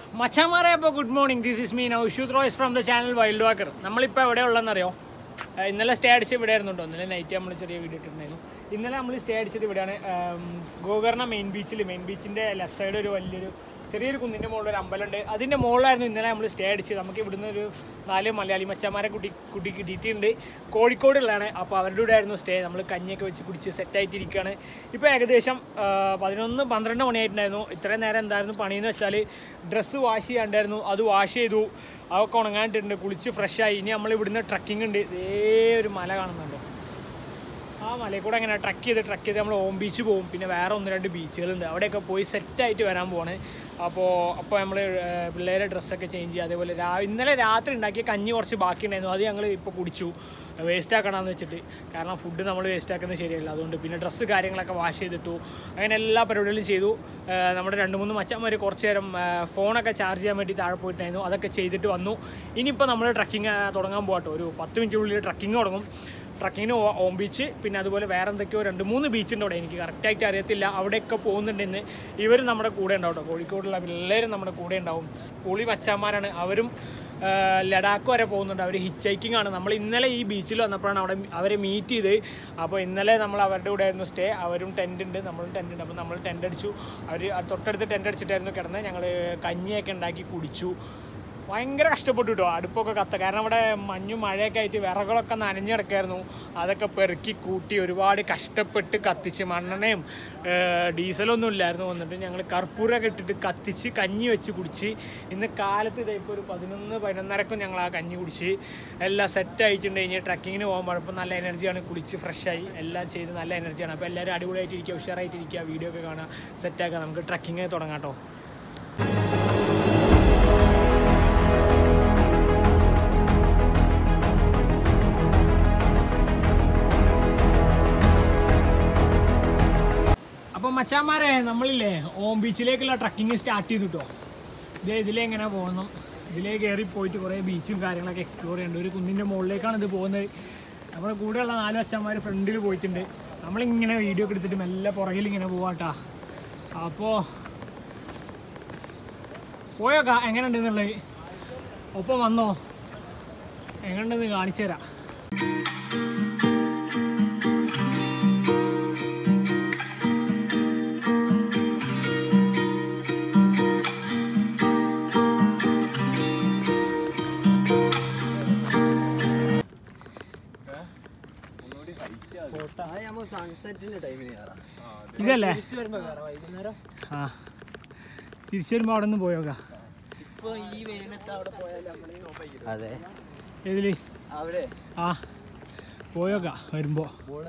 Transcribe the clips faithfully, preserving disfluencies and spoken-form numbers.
മച്ചാമാരെ അപ്പോൾ good morning. This is me Naushood Royce from the channel wild walker. നമ്മളിപ്പോൾ എവിടെ ഉള്ളതെന്നറിയോ? ഇന്നലെ സ്റ്റേ അടിച്ച് ഇവിടെ ആയിരുന്നുണ്ടോ? ഇന്നലെ നൈറ്റ് നമ്മൾ ചെറിയ വീഡിയോ ഇട്ടിട്ടുണ്ടായിരുന്നു. ഇന്നലെ നമ്മൾ സ്റ്റേ അടിച്ചത് ഇവിടെയാണ്, ഗോകർണ മെയിൻ ബീച്ചിൽ. മെയിൻ ബീച്ചിൻ്റെ ലെഫ്റ്റ് സൈഡ് ഒരു വലിയൊരു ചെറിയൊരു കുന്നിൻ്റെ മുകളിൽ ഒരു അമ്പലമുണ്ട്. അതിൻ്റെ മുകളിലായിരുന്നു ഇന്നലെ നമ്മൾ സ്റ്റേ അടിച്ചത്. നമുക്ക് ഇവിടുന്ന് ഒരു നാല് മലയാളി മച്ചാമാരെ കുട്ടി കുട്ടി കിട്ടിയിട്ടുണ്ട്. കോഴിക്കോടുള്ളതാണ്. അപ്പോൾ അവരുടെ കൂടെ ആയിരുന്നു സ്റ്റേ. നമ്മൾ കഞ്ഞിയൊക്കെ വെച്ച് കുടിച്ച് സെറ്റായിട്ടിരിക്കുകയാണ്. ഇപ്പോൾ ഏകദേശം പതിനൊന്ന് പന്ത്രണ്ട് മണിയായിട്ടുണ്ടായിരുന്നു. ഇത്രയും നേരം എന്തായിരുന്നു പണിയെന്ന് വെച്ചാൽ ഡ്രസ്സ് വാഷ് ചെയ്യാണ്ടായിരുന്നു. അത് വാഷ് ചെയ്തു, അതൊക്കെ ഉണങ്ങാനിട്ടുണ്ട്. കുളിച്ച് ഫ്രഷായി. ഇനി നമ്മൾ ഇവിടുന്ന് ട്രക്കിംഗ് ഉണ്ട്. ഇതേ ഒരു മല കാണുന്നുണ്ടോ? ആ മലയിൽ കൂടെ അങ്ങനെ ട്രക്ക് ചെയ്ത് ട്രക്ക് ചെയ്ത് നമ്മൾ ഓം ബീച്ച് പോകും. പിന്നെ വേറെ ഒന്ന് രണ്ട് ബീച്ചുകളുണ്ട്, അവിടെയൊക്കെ പോയി സെറ്റായിട്ട് വരാൻ പോവാണ്. അപ്പോൾ അപ്പോൾ നമ്മൾ പിള്ളേരെ ഡ്രസ്സൊക്കെ ചേഞ്ച് ചെയ്യുക. അതേപോലെ രാ ഇന്നലെ രാത്രി ഉണ്ടാക്കിയ കഞ്ഞി കുറച്ച് ബാക്കിയുണ്ടായിരുന്നു. അത് ഞങ്ങൾ ഇപ്പോൾ കുടിച്ചു. വേസ്റ്റ് ആക്കണമെന്ന് വെച്ചിട്ട്, കാരണം ഫുഡ് നമ്മൾ വേസ്റ്റ് ആക്കുന്നത് ശരിയല്ല. അതുകൊണ്ട് പിന്നെ ഡ്രസ്സ് കാര്യങ്ങളൊക്കെ വാഷ് ചെയ്തിട്ടു. അങ്ങനെ എല്ലാ പരിപാടികളും ചെയ്തു. നമ്മുടെ രണ്ട് മൂന്ന് മച്ചന്മാർ കുറച്ച് നേരം ഫോണൊക്കെ ചാർജ് ചെയ്യാൻ വേണ്ടി താഴെ പോയിട്ടായിരുന്നു. അതൊക്കെ ചെയ്തിട്ട് വന്നു. ഇനിയിപ്പോൾ നമ്മൾ ട്രക്കിങ് തുടങ്ങാൻ പോകട്ടോ. ഒരു പത്ത് മിനിറ്റിനുള്ളിൽ ട്രക്കിങ് തുടങ്ങും. ട്രക്കിങ്ങിന് ഓം ബീച്ച്, പിന്നെ അതുപോലെ വേറെ എന്തൊക്കെയോ രണ്ട് മൂന്ന് ബീച്ചുണ്ട് അവിടെ. എനിക്ക് കറക്റ്റായിട്ട് അറിയത്തില്ല. അവിടെയൊക്കെ പോകുന്നുണ്ടെന്ന്. ഇവർ നമ്മുടെ കൂടെ ഉണ്ടാവും കേട്ടോ. കോഴിക്കോടുള്ള പിള്ളേരും നമ്മുടെ കൂടെ ഉണ്ടാവും. പൊളി മച്ചാന്മാരാണ്. അവരും ലഡാക്ക് വരെ പോകുന്നുണ്ട്. അവർ ഹിച്ച് ഹൈക്കിംഗ് ആണ്. നമ്മൾ ഇന്നലെ ഈ ബീച്ചിൽ വന്നപ്പോഴാണ് അവിടെ അവരെ മീറ്റ് ചെയ്ത്. അപ്പോൾ ഇന്നലെ നമ്മൾ അവരുടെ കൂടെ ആയിരുന്നു സ്റ്റേ. അവരും ടെൻ്റ് ഉണ്ട്, നമ്മളും ടെൻ്റ് ഉണ്ട്. അപ്പോൾ നമ്മൾ ടെൻ്റ് അടിച്ചു. അവർ തൊട്ടടുത്ത് ടെൻ്റ് അടിച്ചിട്ടായിരുന്നു കിടന്നത്. ഞങ്ങൾ കഞ്ഞിയൊക്കെ ഉണ്ടാക്കി കുടിച്ചു. ഭയങ്കര കഷ്ടപ്പെട്ടു കേട്ടോ. അടുപ്പൊക്കെ കത്ത, കാരണം അവിടെ മഞ്ഞും മഴയൊക്കെ ആയിട്ട് വിറകളൊക്കെ നനഞ്ഞു കിടക്കായിരുന്നു. അതൊക്കെ പെറുക്കി കൂട്ടി ഒരുപാട് കഷ്ടപ്പെട്ട് കത്തിച്ച്. മണ്ണെണ്ണയും ഡീസലൊന്നും ഇല്ലായിരുന്നു. വന്നിട്ട് ഞങ്ങൾ കർപ്പൂരമൊക്കെ ഇട്ടിട്ട് കത്തിച്ച് കഞ്ഞി വെച്ച് കുടിച്ച്. ഇന്ന് കാലത്ത് ഇതായിപ്പോൾ ഒരു പതിനൊന്ന് പതിനൊന്നരക്കും ഞങ്ങൾ ആ കഞ്ഞി കുടിച്ച് എല്ലാം സെറ്റായിട്ടുണ്ട്. ഇനി ട്രക്കിങ്ങിന് പോകുമ്പോൾ ഇപ്പോൾ നല്ല എനർജിയാണ്. കുളിച്ച് ഫ്രഷായി എല്ലാം ചെയ്ത് നല്ല എനർജിയാണ്. അപ്പോൾ എല്ലാവരും അടിപൊളിയായിട്ടിരിക്കുക, ഉഷാറായിട്ടിരിക്കുക, വീഡിയോ ഒക്കെ കാണുക, സെറ്റാക്കുക. നമുക്ക് ട്രക്കിങ് തുടങ്ങാം കേട്ടോ. അപ്പോൾ മച്ചാന്മാരെ, നമ്മളില്ലേ ഓം ബീച്ചിലേക്കുള്ള ട്രക്കിങ് സ്റ്റാർട്ട് ചെയ്തു കേട്ടോ. ഇതേ ഇതിലെങ്ങനെ പോകണം, ഇതിലേ കയറി പോയിട്ട് കുറേ ബീച്ചും കാര്യങ്ങളൊക്കെ എക്സ്പ്ലോർ ചെയ്യുന്നുണ്ട്. ഒരു കുന്നിൻ്റെ മുകളിലേക്കാണ് ഇത് പോകുന്നത്. നമ്മുടെ കൂടെയുള്ള നാല് മച്ചാന്മാർ ഫ്രണ്ടിൽ പോയിട്ടുണ്ട്. നമ്മളിങ്ങനെ വീഡിയോ ഒക്കെ എടുത്തിട്ട് മെല്ലെ പുറകിൽ ഇങ്ങനെ പോവാട്ടാ. അപ്പോൾ പോയോക്കാ എങ്ങനെ ഉണ്ടെന്നുള്ളത്. ഒപ്പം വന്നോ, എങ്ങനെയുണ്ടെന്ന് കാണിച്ചു തരാം. ഇതല്ലേ ആ, തിരിച്ചു വരുമ്പോ അവിടെ നിന്ന് പോയോക്കാം. ഏതില് ആ പോയോക്കാ വരുമ്പോ.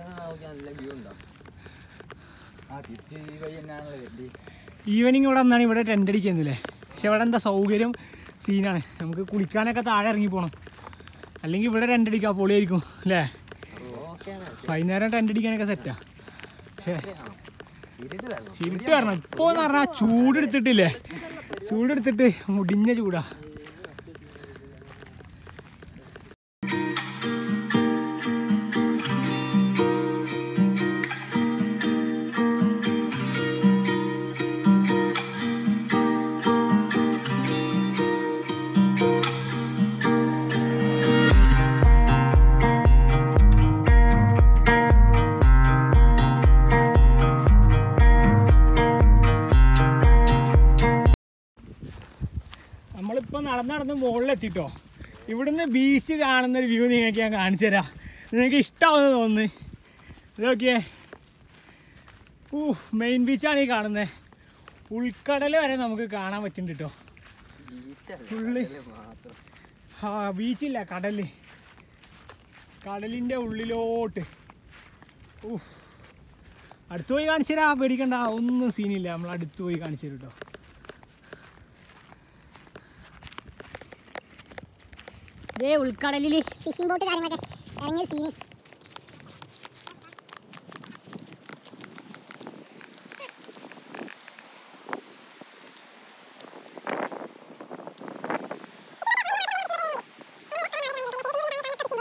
ഈവനിങ് ഇവിടെ വന്നാണ് ഇവിടെ ടെൻ്റ് അടിക്കുന്നില്ലേ. പക്ഷെ ഇവിടെ എന്താ സൗകര്യം സീനാണ്. നമുക്ക് കുളിക്കാനൊക്കെ താഴെ ഇറങ്ങി പോകണം. അല്ലെങ്കിൽ ഇവിടെ ടെൻ്റ് അടിക്കാം, പൊളിയായിരിക്കും അല്ലേ. വൈകുന്നേരം ടെൻ്റ് അടിക്കാനൊക്കെ സെറ്റാ. പക്ഷേ ഇരുട്ട് വരണം. ഇപ്പോൾ എന്ന് പറഞ്ഞാൽ ചൂടെടുത്തിട്ടില്ലേ, ചൂടെടുത്തിട്ട് മുടിഞ്ഞ ചൂടാ. നമ്മളിപ്പോൾ നടന്ന് നടന്ന് മുകളിലെത്തിട്ടോ. ഇവിടുന്ന് ബീച്ച് കാണുന്നൊരു വ്യൂ നിങ്ങൾക്ക് ഞാൻ കാണിച്ചു തരാം. നിങ്ങൾക്ക് ഇഷ്ടമാവുമെന്ന് തോന്നുന്നു. ഇതൊക്കെ ഊ മെയിൻ ബീച്ചാണ് ഈ കാണുന്നത്. ഉൾക്കടൽ വരെ നമുക്ക് കാണാൻ പറ്റുന്നുണ്ട് കേട്ടോ. ഉള്ളി ആ ബീച്ചില്ല, കടൽ. കടലിൻ്റെ ഉള്ളിലോട്ട് ഊ അടുത്ത് പോയി കാണിച്ചു തരാം. പേടിക്കണ്ട, ഒന്നും സീനില്ല. നമ്മൾ അടുത്ത് പോയി കാണിച്ചു തരും കേട്ടോ. ദേ ഉൾക്കടലിൽ ഫിഷിംഗ് ബോട്ട് കാര്യങ്ങളൊക്കെ ഇറങ്ങിയ സീനി.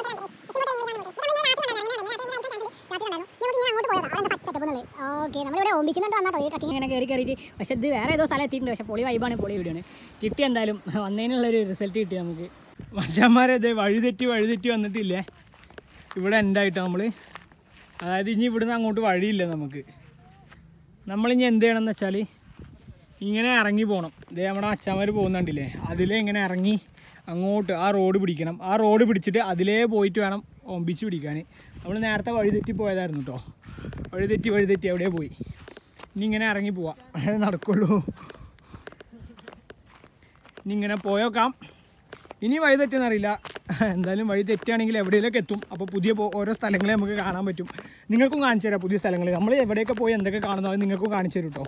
ഓക്കെ, നമ്മളിവിടെ ഓമ്പിച്ചുന്നുണ്ട് വന്നാട്ടോ ഈ ട്രക്കിംഗ് ഇങ്ങനെ കയറി കയറിയിട്ട്. പക്ഷെ ഇത് വേറെ ഏതോ സ്ഥലം എത്തിയിട്ടുണ്ട്. പക്ഷെ പൊളി വൈബാണ്, പൊളി വീഡിയോ ആണ്. കിട്ടി എന്തായാലും വന്നതിനുള്ളൊരു റിസൾട്ട് കിട്ടി നമുക്ക്. മച്ചാന്മാരെ ഇത് വഴിതെറ്റി വഴിതെറ്റി വന്നിട്ടില്ലേ ഇവിടെ എൻഡായിട്ടോ നമ്മൾ. അതായത് ഇനി ഇവിടുന്ന് അങ്ങോട്ട് വഴിയില്ല നമുക്ക്. നമ്മളിനി എന്ത് ചെയ്യണമെന്ന് വെച്ചാൽ ഇങ്ങനെ ഇറങ്ങി പോകണം. ഇതേ നമ്മുടെ മച്ചാന്മാർ പോകുന്നുണ്ടില്ലേ, അതിലേ ഇങ്ങനെ ഇറങ്ങി അങ്ങോട്ട് ആ റോഡ് പിടിക്കണം. ആ റോഡ് പിടിച്ചിട്ട് അതിലേ പോയിട്ട് വേണം ഓമ്പിച്ച് പിടിക്കാൻ. നമ്മൾ നേരത്തെ വഴിതെറ്റി പോയതായിരുന്നു കേട്ടോ. വഴിതെറ്റി വഴിതെറ്റി എവിടെയോ പോയി. ഇനി ഇങ്ങനെ ഇറങ്ങി പോവാം, അത് നടക്കുള്ളൂ. ഇനി ഇങ്ങനെ പോയേക്കാം. ഇനി വഴി തെറ്റെന്നറിയില്ല, എന്തായാലും വഴി തെറ്റുകയാണെങ്കിൽ എവിടെയെങ്കിലൊക്കെ എത്തും. അപ്പോൾ പുതിയ ഓരോ സ്ഥലങ്ങളെ നമുക്ക് കാണാൻ പറ്റും. നിങ്ങൾക്കും കാണിച്ചു തരാം പുതിയ സ്ഥലങ്ങൾ. നമ്മൾ എവിടെയൊക്കെ പോയി എന്തൊക്കെ കാണുന്നോ അത് നിങ്ങൾക്കും കാണിച്ചു തരും കേട്ടോ.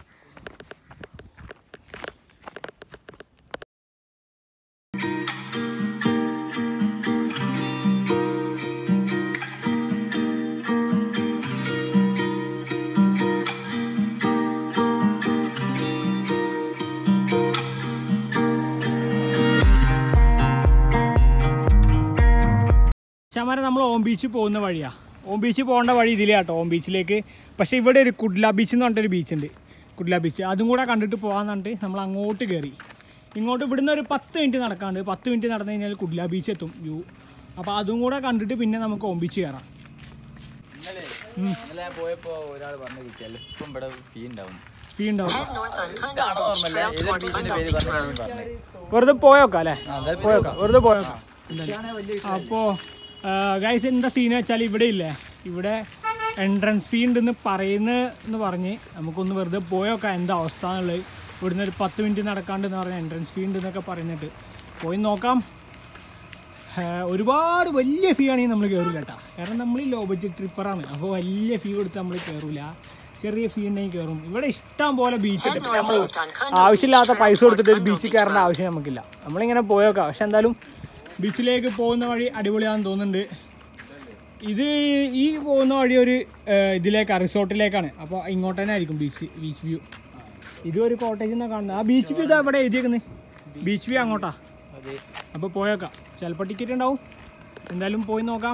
ചമാരെ നമ്മൾ ഓം ബീച്ച് പോകുന്ന വഴിയാണ്. ഓം ബീച്ച് പോകേണ്ട വഴി ഇതിലേ കേട്ടോ, ഓം ബീച്ചിലേക്ക്. പക്ഷേ ഇവിടെ ഒരു കുഡ്ല ബീച്ച് എന്ന് പറഞ്ഞിട്ടൊരു ബീച്ചുണ്ട്, കുഡ്ല ബീച്ച്. അതും കൂടെ കണ്ടിട്ട് പോകാമെന്ന് പറഞ്ഞിട്ട് നമ്മൾ അങ്ങോട്ട് കയറി. ഇങ്ങോട്ട് ഇവിടുന്ന് ഒരു പത്ത് മിനിറ്റ് നടക്കാണ്ട്. പത്ത് മിനിറ്റ് നടന്നു കഴിഞ്ഞാൽ കുഡ്ല ബീച്ച് എത്തും വ്യൂ. അപ്പോൾ അതും കൂടെ കണ്ടിട്ട് പിന്നെ നമുക്ക് ഓം ബീച്ച് കയറാം. പോയപ്പോ ഒരാൾ പറഞ്ഞു ചിലപ്പം ഇവിടെ ഫീ ഉണ്ടാവും. ഫീ ഉണ്ടാവും. വെറുതെ പോയോക്കാം അല്ലേ, പോയോക്കാം, വെറുതെ പോയോക്കാം. അപ്പോൾ ഗൈസ് എന്താ സീൻ വെച്ചാൽ ഇവിടെ ഇല്ലേ, ഇവിടെ എൻട്രൻസ് ഫീ ഉണ്ടെന്ന് പറയുന്നതെന്ന് പറഞ്ഞ് നമുക്കൊന്ന് വെറുതെ പോയോക്കാം എന്താ അവസ്ഥ എന്നുള്ളത്. ഇവിടുന്ന് ഒരു പത്ത് മിനിറ്റ് നടക്കാണ്ടെന്ന് പറഞ്ഞാൽ എൻട്രൻസ് ഫീ ഉണ്ടെന്നൊക്കെ പറയുന്നിട്ട് പോയി നോക്കാം. ഒരുപാട് വലിയ ഫീ ആണെങ്കിൽ നമ്മൾ കയറില്ല കേട്ടോ, കാരണം നമ്മൾ ലോ ബഡ്ജറ്റ് ട്രിപ്പറാണ്. അപ്പോൾ വലിയ ഫീ കൊടുത്ത് നമ്മൾ കയറില്ല, ചെറിയ ഫീ ഉണ്ടെങ്കിൽ കയറും. ഇവിടെ ഇഷ്ടം പോലെ ബീച്ചൊക്കെ നമ്മൾ ആവശ്യമില്ലാത്ത പൈസ കൊടുത്തിട്ട് ഒരു ബീച്ചിൽ കയറേണ്ട ആവശ്യം നമുക്കില്ല. നമ്മളിങ്ങനെ പോയോക്കാം. പക്ഷെ എന്തായാലും ബീച്ചിലേക്ക് പോകുന്ന വഴി അടിപൊളിയാണെന്ന് തോന്നുന്നുണ്ട്. ഇത് ഈ പോകുന്ന വഴി ഒരു ഇതിലേക്കാണ്, റിസോർട്ടിലേക്കാണ്. അപ്പോൾ ഇങ്ങോട്ട് തന്നെ ആയിരിക്കും ബീച്ച് ബീച്ച് വ്യൂ. ഇതും ഒരു കോട്ടേജിൽ നിന്നാണ് കാണുന്നത്. ആ ബീച്ച് വ്യൂ ഇതാ ഇവിടെ എഴുതിയേക്കുന്നത്, ബീച്ച് വ്യൂ അങ്ങോട്ടാ. അപ്പോൾ പോയേക്കാം, ചിലപ്പോൾ ടിക്കറ്റ് ഉണ്ടാവും. എന്തായാലും പോയി നോക്കാം.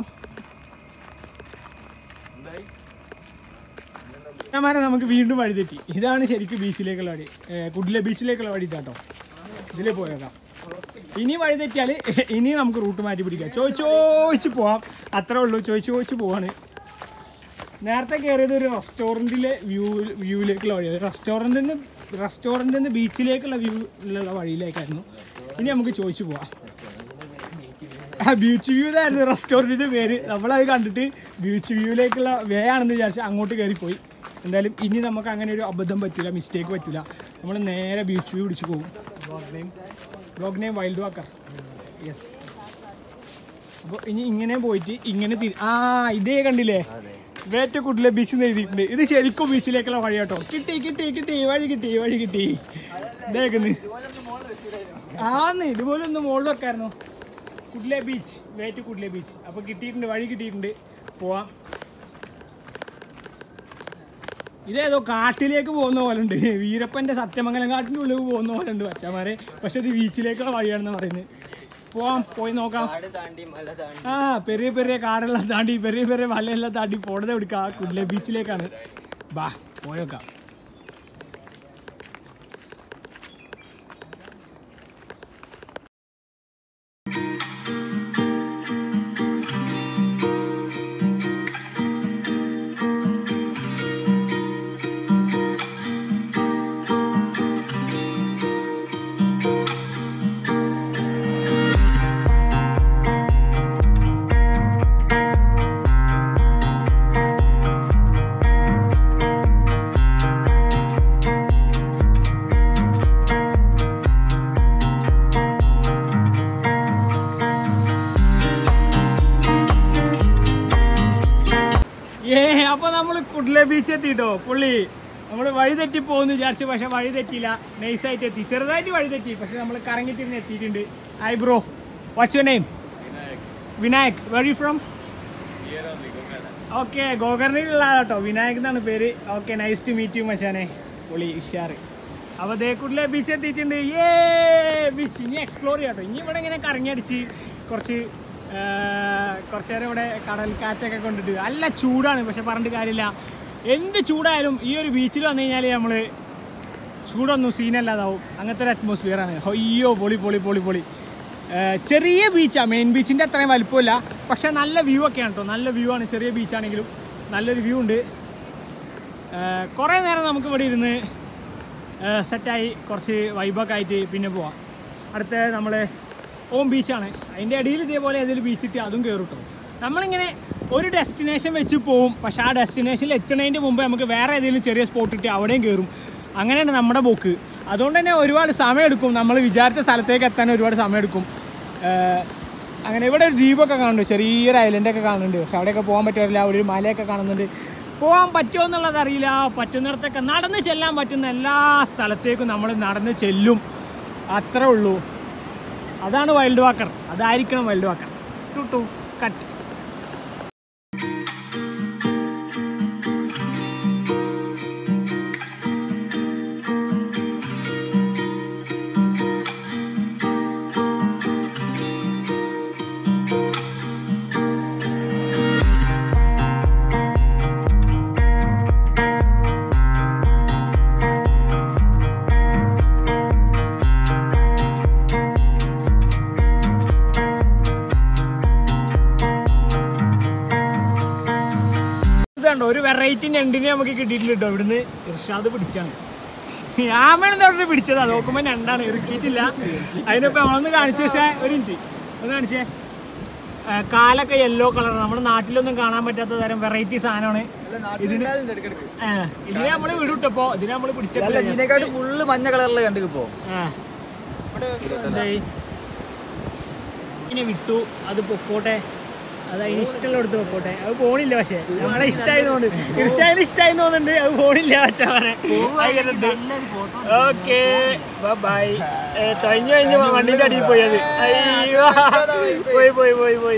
മാരെ നമുക്ക് വീണ്ടും വഴി തെറ്റി. ഇതാണ് ശരിക്കും ബീച്ചിലേക്കുള്ള വഴി, കുഡ്ല ബീച്ചിലേക്കുള്ള വഴി കേട്ടോ. ഇതിലേ പോയേക്കാം. ഇനി വഴി തെറ്റിയാൽ ഇനി നമുക്ക് റൂട്ട് മാറ്റി പിടിക്കാം. ചോദിച്ച് ചോദിച്ച് പോവാം, അത്രേ ഉള്ളൂ. ചോദിച്ച് ചോദിച്ച് പോവാണ്. നേരത്തെ കയറിയത് ഒരു റെസ്റ്റോറൻറ്റിലെ വ്യൂ വ്യൂവിലേക്കുള്ള വഴിയാണ്. റെസ്റ്റോറൻറ്റിൽ നിന്ന് റെസ്റ്റോറൻറ്റിൽ നിന്ന് ബീച്ചിലേക്കുള്ള വ്യൂവിലുള്ള വഴിയിലേക്കായിരുന്നു. ഇനി നമുക്ക് ചോദിച്ച് പോവാം. ആ ബീച്ച് വ്യൂ ഇതായിരുന്നു റെസ്റ്റോറൻറ്റിൻ്റെ പേര്. നമ്മളത് കണ്ടിട്ട് ബീച്ച് വ്യൂവിലേക്കുള്ള വേ ആണെന്ന് വിചാരിച്ച് അങ്ങോട്ട് കയറിപ്പോയി. എന്തായാലും ഇനി നമുക്ക് അങ്ങനെ ഒരു അബദ്ധം പറ്റില്ല, മിസ്റ്റേക്ക് പറ്റില്ല. നമ്മൾ നേരെ ബീച്ച് വ്യൂ പിടിച്ച് പോകും. Blog name wild walker. Yes. അപ്പോൾ ഇനി ഇങ്ങനെ പോയിട്ട് ഇങ്ങനെ തിരി ആ ഇതേ കണ്ടില്ലേ, വേറ്റ കുട്ടിലെ ബീച്ച് എഴുതിയിട്ടുണ്ട്. ഇത് ശരിക്കും ബീച്ചിലേക്കുള്ള വഴി കേട്ടോ. കിട്ടി കിട്ടി കിട്ടി വഴി കിട്ടി വഴി കിട്ടി. ഇതേക്കുന്നു ആന്ന് ഇതുപോലെ ഒന്ന് മുകളിൽ വെക്കായിരുന്നു. Kudle beach, wait Kudle beach. അപ്പോൾ കിട്ടിയിട്ടുണ്ട്, വഴി കിട്ടിയിട്ടുണ്ട്. പോവാം. ഇതേതോ കാട്ടിലേക്ക് പോകുന്ന പോലെ ഉണ്ട്, വീരപ്പൻ്റെ സത്യമംഗലം കാട്ടിൻ്റെ ഉള്ളിൽ പോകുന്ന പോലെ ഉണ്ട് മച്ചാമാരെ. പക്ഷെ ഇത് ബീച്ചിലേക്കുള്ള വഴിയാണെന്ന് പറയുന്നത്. പോവാം, പോയി നോക്കാം. ആ പെരിയ പെരിയ കാടെല്ലാം താണ്ടി പെരിയ പെരിയ മലയെല്ലാം താണ്ടി പോടതെ എടുക്കാം. കുഡ്ലെ ബീച്ചിലേക്കാണ്. ബാ പോയേക്കാം. അപ്പോൾ നമ്മൾ കുഡ്ലെ ബീച്ച് എത്തിയിട്ടോ. പുള്ളി നമ്മൾ വഴി തെറ്റി പോകുമെന്ന് വിചാരിച്ചു, പക്ഷെ വഴി തെറ്റിയില്ല, നൈസായിട്ട് എത്തി. ചെറുതായിട്ട് വഴി തെറ്റി, പക്ഷെ നമ്മൾ കറങ്ങിത്തിരുന്ന് എത്തിയിട്ടുണ്ട്. Hi bro, what's your name? Vinayak. Where you from? Okay, ഗോകർണിലുള്ള കേട്ടോ, വിനായക് എന്നാണ് പേര്. Okay, nice to meet you മച്ചാനെ. പുള്ളി ഉഷാർ. അപ്പോൾ ദേ കുഡ്ലെ ബീച്ച് എത്തിയിട്ടുണ്ട്. ഏ ബീച്ച് ഇനി എക്സ്പ്ലോർ ചെയ്യാം കേട്ടോ. ഇനി ഇവിടെ ഇങ്ങനെ കറങ്ങി അടിച്ച് കുറച്ച് കുറച്ച് നേരം ഇവിടെ കടൽ കാറ്റൊക്കെ കൊണ്ടിട്ട് നല്ല ചൂടാണ്. പക്ഷെ പറഞ്ഞിട്ട് കാര്യമില്ല, എന്ത് ചൂടായാലും ഈ ഒരു ബീച്ചിൽ വന്നു കഴിഞ്ഞാൽ നമ്മൾ ചൂടൊന്നും സീനല്ലാതാവും. അങ്ങനത്തെ ഒരു അറ്റ്മോസ്ഫിയറാണ്. അയ്യോ പൊളി പൊളി പൊളി പൊളി. ചെറിയ ബീച്ചാണ്, മെയിൻ ബീച്ചിൻ്റെ അത്രയും വലുപ്പമില്ല, പക്ഷേ നല്ല വ്യൂ ഒക്കെയാണ് കേട്ടോ. നല്ല വ്യൂ ആണ്. ചെറിയ ബീച്ചാണെങ്കിലും നല്ലൊരു വ്യൂ ഉണ്ട്. കുറേ നേരം നമുക്ക് ഇവിടെ ഇരുന്ന് സെറ്റായി കുറച്ച് വൈബൊക്കെ ആയിട്ട് പിന്നെ പോവാം. അടുത്ത നമ്മൾ ഓം ബീച്ചാണ്. അതിൻ്റെ ഇടയിൽ ഇതേപോലെ ഏതെങ്കിലും ബീച്ച് കിട്ടി അതും കയറും കേട്ടോ. നമ്മളിങ്ങനെ ഒരു ഡെസ്റ്റിനേഷൻ വെച്ച് പോവും, പക്ഷേ ആ ഡെസ്റ്റിനേഷനിൽ എത്തുന്നതിൻ്റെ മുമ്പ് നമുക്ക് വേറെ ഏതെങ്കിലും ചെറിയ സ്പോട്ട് കിട്ടി അവിടെയും കയറും. അങ്ങനെയാണ് നമ്മുടെ പോക്ക്. അതുകൊണ്ട് തന്നെ ഒരുപാട് സമയം എടുക്കും. നമ്മൾ വിചാരിച്ച സ്ഥലത്തേക്ക് എത്താൻ ഒരുപാട് സമയം എടുക്കും. അങ്ങനെ ഇവിടെ ഒരു ദ്വീപൊക്കെ കാണുന്നുണ്ട്, ചെറിയൊരു ഐലൻഡൊക്കെ കാണുന്നുണ്ട്. പക്ഷെ അവിടെയൊക്കെ പോകാൻ പറ്റുമില്ല. അവിടെ ഒരു മലയൊക്കെ കാണുന്നുണ്ട്. പോകാൻ പറ്റുമോ എന്നുള്ളത് അറിയില്ല. പറ്റുന്നിടത്തൊക്കെ നടന്ന് ചെല്ലാൻ പറ്റുന്ന എല്ലാ സ്ഥലത്തേക്കും നമ്മൾ നടന്ന് ചെല്ലും, അത്രേ ഉള്ളൂ. അതാണ് വൈൽഡ് വാക്കർ. അതായിരിക്കണം wild walker. To to cut. ഒരു വെറൈറ്റി ഞണ്ടിനെ നമുക്ക് കിട്ടിയിട്ടുണ്ട് കേട്ടോ. ഇവിടുന്ന് ഇർഷാദ് പിടിച്ചാണ്. ആമേണെന്ന് അവിടെ പിടിച്ചതാ. നോക്കുമ്പോൾ ഞണ്ടാണ്, ഇറുക്കിയിട്ടില്ല. അതിനിപ്പോൾ നമ്മളൊന്ന് കാണിച്ചു. പക്ഷേ ഒരു മിനിറ്റ് ഒന്ന് കാണിച്ചേ. കാലൊക്കെ യെല്ലോ കളർ, നമ്മുടെ നാട്ടിലൊന്നും കാണാൻ പറ്റാത്ത തരം വെറൈറ്റി സാധനമാണ്. ഇതിന് ഇതിനെ നമ്മൾ വിടുട്ടപ്പോ ഇതിനെ നമ്മൾ പിടിച്ചത് ഫുള്ള് മഞ്ഞ കളറിൽ കണ്ടിപ്പോ ഇനി വിട്ടു. അത് പൊക്കോട്ടെ, അത് അതിന് ഇഷ്ടമുള്ള എടുത്ത് വെക്കോട്ടെ. അത് പോണില്ല. പക്ഷേ നമ്മളെ ഇഷ്ടമായതുകൊണ്ട് തീർച്ചയായും ഇഷ്ടമായി തോന്നുന്നുണ്ട്. അത് പോണില്ല. പക്ഷേ ഓക്കെ ബൈ. കഴിഞ്ഞു കഴിഞ്ഞ് വണ്ടിൻ്റെ അടിയിൽ പോയി. അത് അയ്യോ പോയി പോയി പോയി പോയി.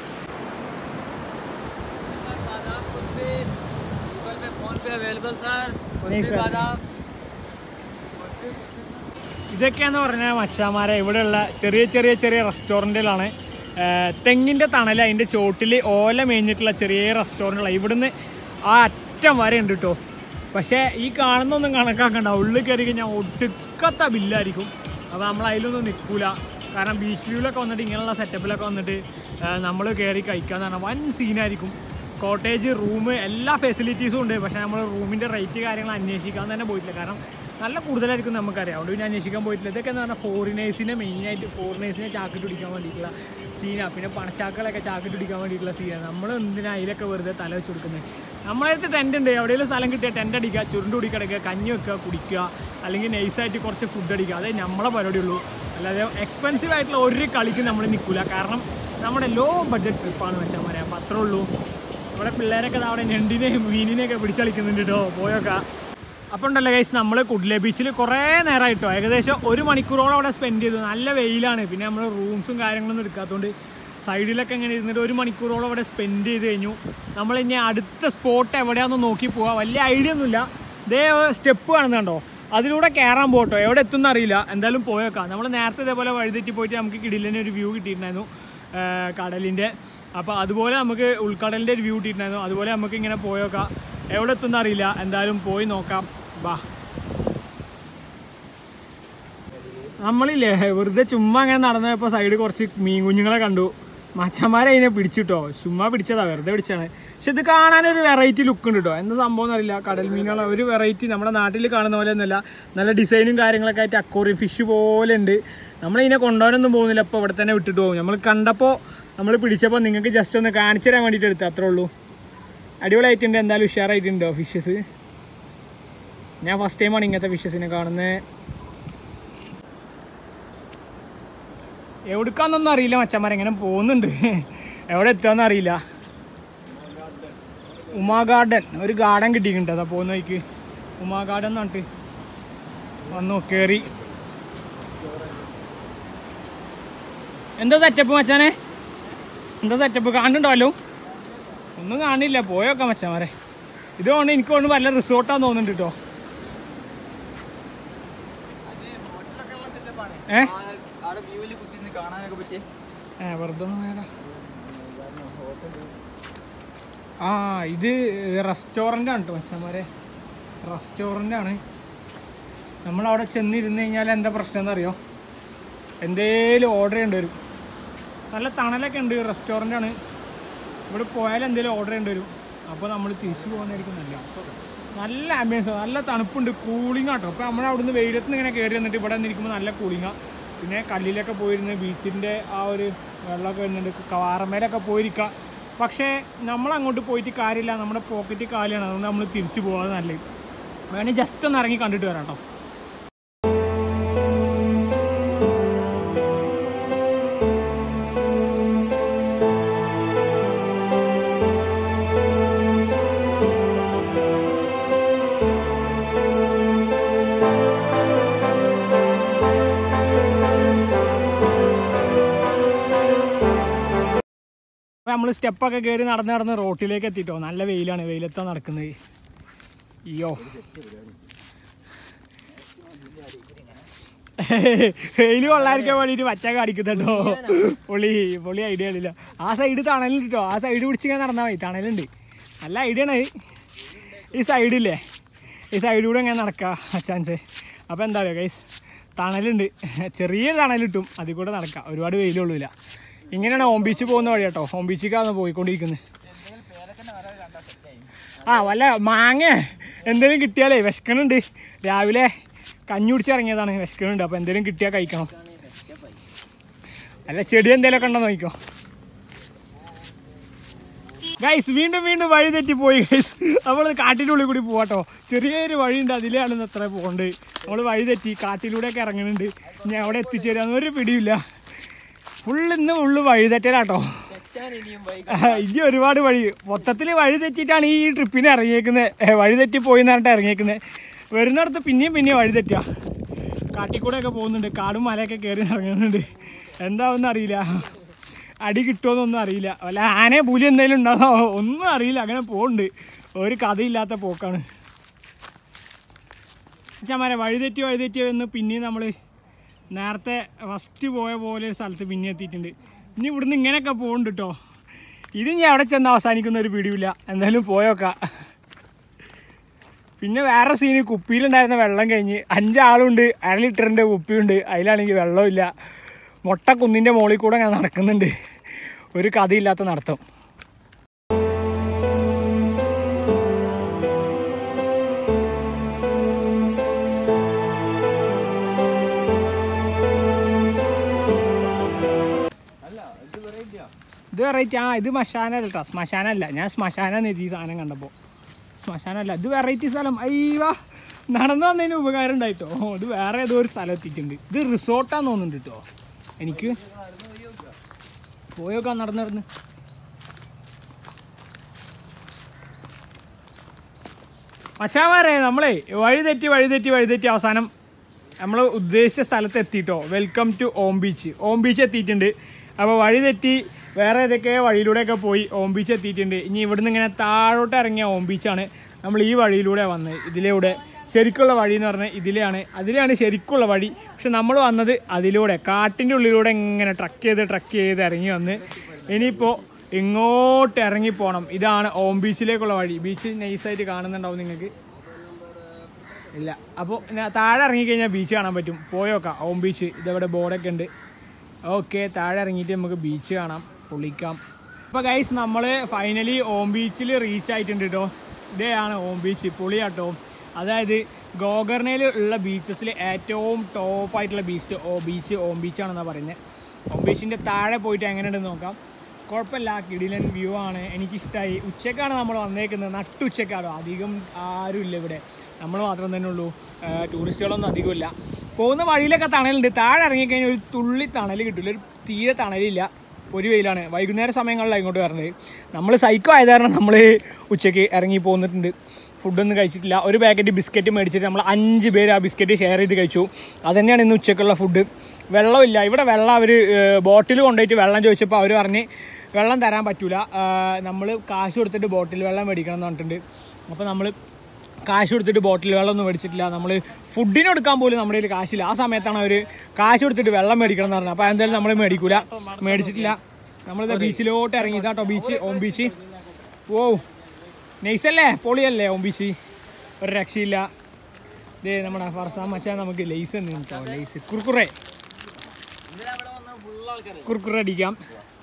ഇതൊക്കെയാന്ന് പറഞ്ഞാൽ മച്ചാമാരെ ഇവിടെയുള്ള ചെറിയ ചെറിയ ചെറിയ റെസ്റ്റോറൻറ്റുകളാണ്. തെങ്ങിൻ്റെ തണൽ, അതിൻ്റെ ചോട്ടിൽ ഓല മേഞ്ഞിട്ടുള്ള ചെറിയ റെസ്റ്റോറൻറ്റുകളാണ്. ഇവിടുന്ന് ആ അറ്റം വരെ ഉണ്ട് കേട്ടോ. പക്ഷേ ഈ കാണുന്നൊന്നും കണക്കാക്കണ്ട. ഉള്ളിൽ കയറി കഴിഞ്ഞാൽ ഒടുക്കത്ത ബില്ലായിരിക്കും. അപ്പോൾ നമ്മൾ അതിലൊന്നും നിൽക്കില്ല. കാരണം ബീച്ച് വ്യൂവിലൊക്കെ വന്നിട്ട് ഇങ്ങനെയുള്ള സെറ്റപ്പിലൊക്കെ വന്നിട്ട് നമ്മൾ കയറി കഴിക്കാന്ന് പറഞ്ഞാൽ വൻ സീനായിരിക്കും. കോട്ടേജ്, റൂം, എല്ലാ ഫെസിലിറ്റീസും ഉണ്ട്. പക്ഷേ നമ്മൾ റൂമിൻ്റെ റേറ്റ് കാര്യങ്ങൾ അന്വേഷിക്കാൻ തന്നെ പോയിട്ടില്ല. കാരണം നല്ല കൂടുതലായിരിക്കും നമുക്കറിയാം. അതുകൊണ്ട് പിന്നെ അന്വേഷിക്കാൻ പോയിട്ടില്ല. ഇതൊക്കെ എന്ന് പറഞ്ഞാൽ ഫോറിനേഴ്സിനെ മെയിനായിട്ട് ഫോറിനേഴ്സിനെ ചാക്കിട്ട് പിടിക്കാൻ വേണ്ടിയിട്ടുള്ള സീനാണ്. പിന്നെ പണച്ചാക്കളൊക്കെ ചാക്കിട്ട് പിടിക്കാൻ വേണ്ടിയിട്ടുള്ള സീനാണ്. നമ്മൾ എന്തിനാണ് അതിലൊക്കെ വെറുതെ തല വെച്ച് കൊടുക്കുന്നത്? നമ്മളടുത്ത് ടെൻ്റ് ഉണ്ട്. എവിടെയെങ്കിലും സ്ഥലം കിട്ടിയാൽ ടെൻ്റ് അടിക്കുക, ചുരുണ്ട് കുടിക്കടക്കുക, കഞ്ഞി വെക്കുക, കുടിക്കുക, അല്ലെങ്കിൽ നൈസായിട്ട് കുറച്ച് ഫുഡ് അടിക്കുക. അതേ നമ്മളെ പരിപാടിയുള്ളൂ. അല്ലാതെ എക്സ്പെൻസീവ് ആയിട്ടുള്ള ഒരു കളിക്ക് നമ്മൾ നിൽക്കില്ല. കാരണം നമ്മുടെ ലോ ബഡ്ജറ്റ് ട്രിപ്പാണ് വെച്ചാൽ പറയാം. അപ്പം അത്രേ ഉള്ളൂ. നമ്മുടെ പിള്ളേരൊക്കെ അവിടെ ഞണ്ടിനെയും മീനിനെയൊക്കെ പിടിച്ചളിക്കുന്നുണ്ട് കേട്ടോ. പോയൊക്കെ അപ്പോൾ ഉണ്ടല്ലോ ഗൈസ്, നമ്മൾ കുഡ്ലെ ബീച്ചിൽ കുറേ നേരമായിട്ടോ ഏകദേശം ഒരു മണിക്കൂറോളം അവിടെ സ്പെൻഡ് ചെയ്തു. നല്ല വെയിലാണ്. പിന്നെ നമ്മൾ റൂംസും കാര്യങ്ങളൊന്നും എടുക്കാത്തതുകൊണ്ട് സൈഡിലൊക്കെ ഇങ്ങനെ ഇരുന്നിട്ട് ഒരു മണിക്കൂറോളം അവിടെ സ്പെൻഡ് ചെയ്ത് കഴിഞ്ഞു. നമ്മളിനി അടുത്ത സ്പോട്ട് എവിടെയാണെന്ന് നോക്കി പോവാം. വലിയ ഐഡിയ ഒന്നുമില്ല. ഇതേ സ്റ്റെപ്പ് കാണുന്നുണ്ടോ, അതിലൂടെ കയറാൻ പോകട്ടോ. എവിടെ എത്തുമെന്ന് അറിയില്ല. എന്തായാലും പോയേക്കാം. നമ്മൾ നേരത്തെ ഇതേപോലെ വഴിതെറ്റി പോയിട്ട് നമുക്ക് കിടിലിന് ഒരു വ്യൂ കിട്ടിയിട്ടുണ്ടായിരുന്നു കടലിൻ്റെ. അപ്പോൾ അതുപോലെ നമുക്ക് ഉൾക്കടലിൻ്റെ ഒരു വ്യൂ കിട്ടിയിട്ടുണ്ടായിരുന്നു. അതുപോലെ നമുക്ക് ഇങ്ങനെ പോയേക്കാം. എവിടെ എത്തുമെന്ന് അറിയില്ല. എന്തായാലും പോയി നോക്കാം. ബാ. നമ്മളില്ലേ വെറുതെ ചുമ്മാ അങ്ങനെ നടന്നപ്പോൾ സൈഡ് കുറച്ച് മീൻ കുഞ്ഞുങ്ങളെ കണ്ടു. മച്ചന്മാരെ അതിനെ പിടിച്ചിട്ടോ. ചുമ്മാ പിടിച്ചതാ, വെറുതെ പിടിച്ചാണ്. പക്ഷെ ഇത് കാണാനൊരു വെറൈറ്റി ലുക്ക് ഉണ്ട് കേട്ടോ. എന്താ സംഭവം എന്നറിയില്ല. കടൽ മീനുകളെ ഒരു വെറൈറ്റി നമ്മുടെ നാട്ടിൽ കാണുന്ന പോലെ ഒന്നുമല്ല. നല്ല ഡിസൈനും കാര്യങ്ങളൊക്കെ ആയിട്ട് അക്വേറിയം ഫിഷ് പോലെ ഉണ്ട്. നമ്മളിതിനെ കൊണ്ടുപോകാനൊന്നും പോകുന്നില്ല. ഇപ്പോൾ ഇവിടെ തന്നെ വിട്ടിട്ട് പോകും. നമ്മൾ കണ്ടപ്പോൾ നമ്മൾ പിടിച്ചപ്പോൾ നിങ്ങൾക്ക് ജസ്റ്റ് ഒന്ന് കാണിച്ചു തരാൻ വേണ്ടിയിട്ട് എടുത്തു, അത്രേ ഉള്ളൂ. അടിപൊളിയായിട്ടുണ്ട്. എന്തായാലും ഉഷാറായിട്ടുണ്ടോ ഫിഷസ്. ഞാൻ ഫസ്റ്റ് ടൈമാണ് ഇങ്ങനത്തെ ഫിഷസിനെ കാണുന്നത്. എവിടുക്കാന്നൊന്നും അറിയില്ല മച്ചന്മാരെ, എങ്ങനെ പോകുന്നുണ്ട്. എവിടെ എത്തുകയെന്ന് അറിയില്ല. ഉമാ ഗാർഡൻ, ഒരു ഗാർഡൻ കിട്ടിയിട്ടുണ്ട്. അതാ പോകുന്ന വഴിക്ക് ഉമാ ഗാർഡൻ എന്ന് പറഞ്ഞിട്ട് വന്നു കയറി. എന്താ സെറ്റപ്പ് മച്ചാനെ? എന്താ സെറ്റപ്പ് കാണുന്നുണ്ടല്ലോ? ഒന്നും കാണില്ല. പോയൊക്കെ മച്ചാമാരെ. ഇത് കൊണ്ട് എനിക്ക് കൊണ്ട് വല്ല റിസോർട്ടാന്ന് തോന്നുന്നുണ്ട് കേട്ടോ. ഏ ഏ വെറുതെ ആ ഇത് റെസ്റ്റോറൻ്റ് ആണ് കേട്ടോ മച്ചന്മാരെ, റെസ്റ്റോറൻ്റ് ആണ്. നമ്മളവിടെ ചെന്നിരുന്ന് കഴിഞ്ഞാൽ എന്താ പ്രശ്നം എന്നറിയോ, എന്തേലും ഓർഡർ ചെയ്യേണ്ടി വരും. നല്ല തണലൊക്കെ ഉണ്ട്, റെസ്റ്റോറൻ്റ് ആണ്. ഇവിടെ പോയാൽ എന്തെങ്കിലും ഓർഡർ ചെയ്യേണ്ടി വരും. അപ്പോൾ നമ്മൾ തിരിച്ചു പോകുന്നതായിരിക്കും നല്ല. നല്ല ആംബിയൻസ്, നല്ല തണുപ്പുണ്ട്, കൂളിംഗ് ആട്ടോ. അപ്പോൾ നമ്മൾ അവിടെ നിന്ന് വെയിലത്ത് നിന്ന് ഇങ്ങനെ കയറി വന്നിട്ട് ഇവിടെ നിൽക്കുമ്പോൾ നല്ല കൂളിങ്ങാണ്. പിന്നെ കല്ലിലൊക്കെ പോയിരുന്ന് ബീച്ചിൻ്റെ ആ ഒരു വെള്ളമൊക്കെ വരുന്നുണ്ട്, കാറമേലൊക്കെ പോയിരിക്കുക. പക്ഷേ നമ്മൾ അങ്ങോട്ട് പോയിട്ട് കാര്യമില്ല, നമ്മുടെ പോക്കറ്റ് കാലിയാണ്. അതുകൊണ്ട് നമ്മൾ തിരിച്ചു പോകാതെ നല്ലത്. വേണമെങ്കിൽ ജസ്റ്റ് ഒന്ന് ഇറങ്ങി കണ്ടിട്ട് വരാം കേട്ടോ. അപ്പോൾ നമ്മൾ സ്റ്റെപ്പൊക്കെ കയറി നടന്ന് നടന്ന് റോട്ടിലേക്ക് എത്തിയിട്ടോ. നല്ല വെയിലാണ്, വെയിലത്താണ് നടക്കുന്നത്. അയ്യോ വെയിൽ കൊള്ളാതിരിക്കാൻ വേണ്ടിയിട്ട് പച്ച കാണിക്കുന്നുണ്ടോ. പൊളി പൊളി ഐഡിയ ആണില്ല. ആ സൈഡ് തണലുണ്ട് കേട്ടോ, ആ സൈഡ് പിടിച്ചിങ്ങനെ നടന്നാൽ മതി, തണലുണ്ട്. നല്ല ഐഡിയ ആണ്. ഈ സൈഡില്ലേ, ഈ സൈഡിലൂടെ ഇങ്ങനെ നടക്കുക ചാൻസ്. അപ്പോൾ എന്താ പറയുക ഗൈസ്, തണലുണ്ട്, ചെറിയ തണൽ കിട്ടും, അതിൽ കൂടെ നടക്കാം. ഒരുപാട് വെയിലുള്ളില്ല. ഇങ്ങനെയാണ് ഹോം ബീച്ച് പോകുന്ന വഴി കേട്ടോ. ഹോം ബീച്ചിലേക്കാണ് പോയിക്കൊണ്ടിരിക്കുന്നത്. ആ വല്ല മാങ്ങ എന്തെങ്കിലും കിട്ടിയാലേ, വിശക്കണുണ്ട്. രാവിലെ കഞ്ഞി കുടിച്ച് ഇറങ്ങിയതാണ്, വിശക്കണുണ്ട്. അപ്പോൾ എന്തെങ്കിലും കിട്ടിയാൽ കഴിക്കണം. അല്ല ചെടി എന്തെങ്കിലുമൊക്കെ ഉണ്ടോ നോക്കിക്കോ ഗൈസ്. വീണ്ടും വീണ്ടും വഴി തെറ്റി പോയി ഗൈസ്. നമ്മൾ കാട്ടിൻ്റെ ഉള്ളിൽ കൂടി പോവാട്ടോ. ചെറിയൊരു വഴിയുണ്ട്, അതിലാണ് അത്ര പോകേണ്ടത്. നമ്മൾ വഴി തെറ്റി കാട്ടിലൂടെയൊക്കെ ഇറങ്ങുന്നുണ്ട്. ഇനി അവിടെ എത്തിച്ചേരാന്നൊരു പിടിയില്ല. ഫുള്ള് ഇന്ന് ഫുള്ള് വഴി തെറ്റലാട്ടോ. ഇനി ഒരുപാട് വഴി, മൊത്തത്തിൽ വഴി തെറ്റിയിട്ടാണ് ഈ ട്രിപ്പിന് ഇറങ്ങിയേക്കുന്നത്. വഴി തെറ്റി പോയി എന്ന് പറഞ്ഞിട്ട് ഇറങ്ങിയേക്കുന്നത്. വരുന്നിടത്ത് പിന്നെയും പിന്നെയും വഴി തെറ്റുക. കാട്ടിക്കൂടെയൊക്കെ പോകുന്നുണ്ട്, കാടും മലയൊക്കെ കയറി ഇറങ്ങുന്നുണ്ട്. എന്താവെന്ന് അറിയില്ല, അടി കിട്ടുമോന്നൊന്നും അറിയില്ല. വല്ല ആനയെ പുലി എന്തെങ്കിലും ഉണ്ടാകുമോ ഒന്നും അറിയില്ല. അങ്ങനെ പോകുന്നുണ്ട്, ഒരു കഥയില്ലാത്ത പോക്കാണ്. ചമാരെ വഴി തെറ്റി വഴി തെറ്റി എന്ന് പിന്നെയും നമ്മൾ നേരത്തെ ഫസ്റ്റ് പോയ പോലെ ഒരു സ്ഥലത്ത് പിന്നെ എത്തിയിട്ടുണ്ട്. ഇനി ഇവിടുന്ന് ഇങ്ങനെയൊക്കെ പോകുന്നുണ്ട് കേട്ടോ. ഇത് ഞാൻ അവിടെ ചെന്ന് അവസാനിക്കുന്ന ഒരു പിടിയില്ല. എന്തായാലും പോയോക്കാം. പിന്നെ വേറെ സീന്, കുപ്പിയിലുണ്ടായിരുന്ന വെള്ളം കഴിഞ്ഞ് അഞ്ചാളുണ്ട്, അര ലിറ്ററിൻ്റെ കുപ്പിയുണ്ട്, അതിലാണെങ്കിൽ വെള്ളമില്ല. മൊട്ട കുന്നിൻ്റെ മുകളിൽ കൂടെ ഞാൻ നടക്കുന്നുണ്ട്, ഒരു കഥയില്ലാത്ത നടത്തം. ഇത് വെറൈറ്റി. ആ ഇത് ശ്മശാന കേട്ടോ, ശ്മശാന അല്ല. ഞാൻ ശ്മശാന എഴുതി സാധനം കണ്ടപ്പോൾ. ശ്മശാന അല്ല, ഇത് വെറൈറ്റി സ്ഥലം. അയ്യവാ, നടന്നു വന്നതിന് ഉപകാരം ഉണ്ടായിട്ടോ. ഇത് വേറെ ഏതോ ഒരു സ്ഥലം എത്തിയിട്ടുണ്ട്. ഇത് റിസോർട്ടാന്ന് തോന്നുന്നുണ്ട് കേട്ടോ. എനിക്ക് പോയൊക്കെ നടന്ന് നടന്ന് മച്ചാമാരെ നമ്മളെ വഴി തെറ്റി വഴി തെറ്റി വഴി തെറ്റി അവസാനം നമ്മൾ ഉദ്ദേശിച്ച സ്ഥലത്ത് എത്തിയിട്ടോ. Welcome to Om beach. Om beach എത്തിയിട്ടുണ്ട്. അപ്പോൾ വഴി തെറ്റി വേറെ ഏതൊക്കെ വഴിയിലൂടെയൊക്കെ പോയി ഓം ബീച്ച് എത്തിയിട്ടുണ്ട്. ഇനി ഇവിടുന്ന് ഇങ്ങനെ താഴോട്ട് ഇറങ്ങിയ ഓം ബീച്ചാണ്. നമ്മൾ ഈ വഴിയിലൂടെ വന്നത്. ഇതിലൂടെ ശരിക്കുള്ള വഴി എന്ന് പറഞ്ഞാൽ ഇതിലെയാണ്, അതിലെയാണ് ശരിക്കുള്ള വഴി. പക്ഷെ നമ്മൾ വന്നത് അതിലൂടെ, കാട്ടിൻ്റെ ഉള്ളിലൂടെ ഇങ്ങനെ ട്രക്ക് ചെയ്ത് ട്രക്ക് ചെയ്ത് ഇറങ്ങി വന്ന് ഇനിയിപ്പോൾ ഇങ്ങോട്ട് ഇറങ്ങിപ്പോണം. ഇതാണ് ഓം ബീച്ചിലേക്കുള്ള വഴി. ബീച്ച് നൈസായിട്ട് കാണുന്നുണ്ടാവും നിങ്ങൾക്ക്. ഇല്ല, അപ്പോൾ താഴെ ഇറങ്ങിക്കഴിഞ്ഞാൽ ബീച്ച് കാണാൻ പറ്റും. പോയോക്കാം ഓം ബീച്ച്. ഇതവിടെ ബോർഡൊക്കെ ഉണ്ട്. ഓക്കെ, താഴെ ഇറങ്ങിയിട്ട് നമുക്ക് ബീച്ച് കാണാം, പൊളിക്കാം. അപ്പോൾ ഗൈസ് നമ്മൾ ഫൈനലി ഓം ബീച്ചിൽ റീച്ച് ആയിട്ടുണ്ട് കേട്ടോ. ഇതാണ് ഓം ബീച്ച്, പൊളിയാട്ടോ. അതായത് ഗോകർണയിൽ ഉള്ള ബീച്ചസിൽ ഏറ്റവും ടോപ്പായിട്ടുള്ള ബീച്ച് ഓ ബീച്ച് ഓം ബീച്ചാണെന്നാണ് പറയുന്നത്. ഓം ബീച്ചിൻ്റെ താഴെ പോയിട്ട് എങ്ങനെയുണ്ടെന്ന് നോക്കാം. കുഴപ്പമില്ല, കിടിലൻ വ്യൂ ആണ്, എനിക്കിഷ്ടമായി. ഉച്ചക്കാണ് നമ്മൾ വന്നേക്കുന്നത്, നട്ടുച്ചക്കാണോ, അധികം ആരുമില്ല ഇവിടെ, നമ്മൾ മാത്രം തന്നെ ഉള്ളൂ. ടൂറിസ്റ്റുകളൊന്നും അധികമില്ല. പോകുന്ന വഴിയിലൊക്കെ തണലുണ്ട്. താഴെ ഇറങ്ങിക്കഴിഞ്ഞാൽ ഒരു തുള്ളി തണൽ കിട്ടില്ല, ഒരു തീരെ തണലില്ല, ഒരു വെയിലാണ്. വൈകുന്നേര സമയങ്ങളിലാണ് ഇങ്ങോട്ട് വരുന്നത്. നമ്മൾ സൈക്കോ ആയത് കാരണം നമ്മൾ ഉച്ചയ്ക്ക് ഇറങ്ങി പോന്നിട്ടുണ്ട്. ഫുഡൊന്നും കഴിച്ചിട്ടില്ല. ഒരു പാക്കറ്റ് ബിസ്ക്കറ്റ് മേടിച്ചിട്ട് നമ്മൾ അഞ്ച് പേര് ആ ബിസ്ക്കറ്റ് ഷെയർ ചെയ്ത് കഴിച്ചു. അതുതന്നെയാണ് ഇന്ന് ഉച്ചക്കുള്ള ഫുഡ്. വെള്ളമില്ല ഇവിടെ. വെള്ളം അവർ ബോട്ടിൽ കൊണ്ടുപോയിട്ട് വെള്ളം ചോദിച്ചപ്പോൾ അവർ പറഞ്ഞ് വെള്ളം തരാൻ പറ്റില്ല, നമ്മൾ കാശ് കൊടുത്തിട്ട് ബോട്ടിൽ വെള്ളം മേടിക്കണം എന്ന് പറഞ്ഞിട്ടുണ്ട്. അപ്പോൾ നമ്മൾ കാശ് കൊടുത്തിട്ട് ബോട്ടിൽ വെള്ളം ഒന്നും മേടിച്ചിട്ടില്ല. നമ്മൾ ഫുഡിന് കൊടുക്കാൻ പോലും നമ്മുടെ കയ്യിൽ കാശില്ല. ആ സമയത്താണ് അവർ കാശ് കൊടുത്തിട്ട് വെള്ളം മേടിക്കണം എന്ന് പറഞ്ഞത്. അപ്പോൾ എന്തായാലും നമ്മൾ മേടിക്കൂല, മേടിച്ചിട്ടില്ല. നമ്മളിത് ബീച്ചിലോട്ട് ഇറങ്ങി. ഇതാട്ടോ ബീച്ച്, ഓം ബീച്ച്. ഓ നൈസല്ലേ, പൊളിയല്ലേ ഓം ബീച്ച്, ഒരു രക്ഷയില്ല. ഇതേ നമ്മുടെ ഫർസാൻ മച്ചാൻ നമുക്ക് ലേസ് തന്നെ കേട്ടോ, ലേസ് കുർക്കുറേ കുർക്കുറ അടിക്കാം.